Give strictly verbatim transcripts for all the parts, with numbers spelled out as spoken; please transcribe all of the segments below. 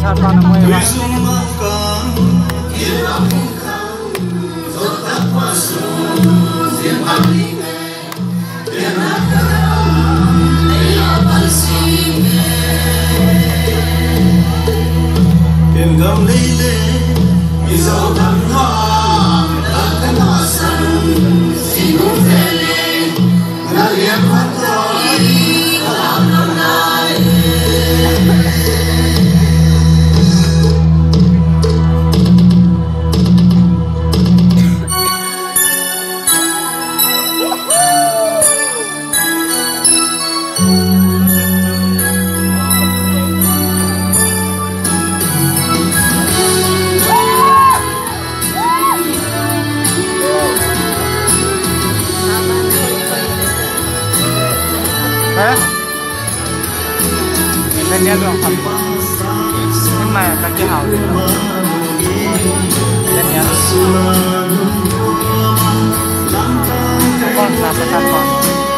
sát con nó mới là Hãy bên nhớ rồi không nhưng mà các cái hào thì bên nhớ con làm cái sao con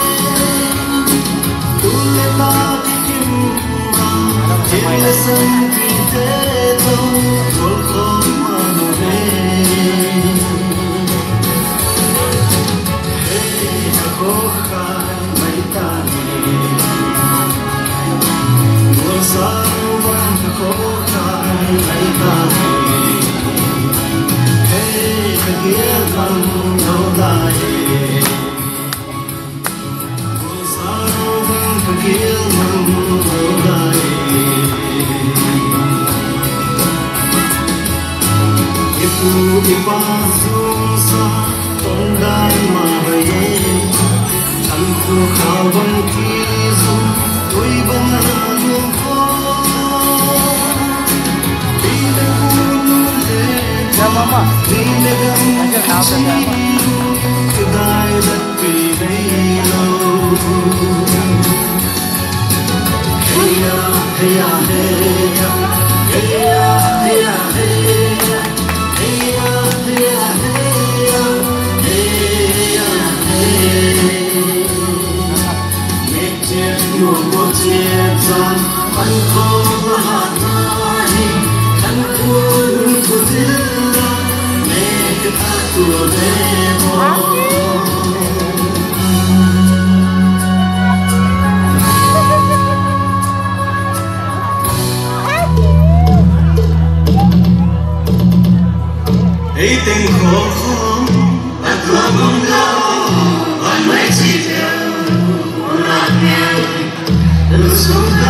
Mama, aja tahu saja. Hãy tình khổ khổ và có mong lo còn mấy chi theo lạc nghèo từ xuống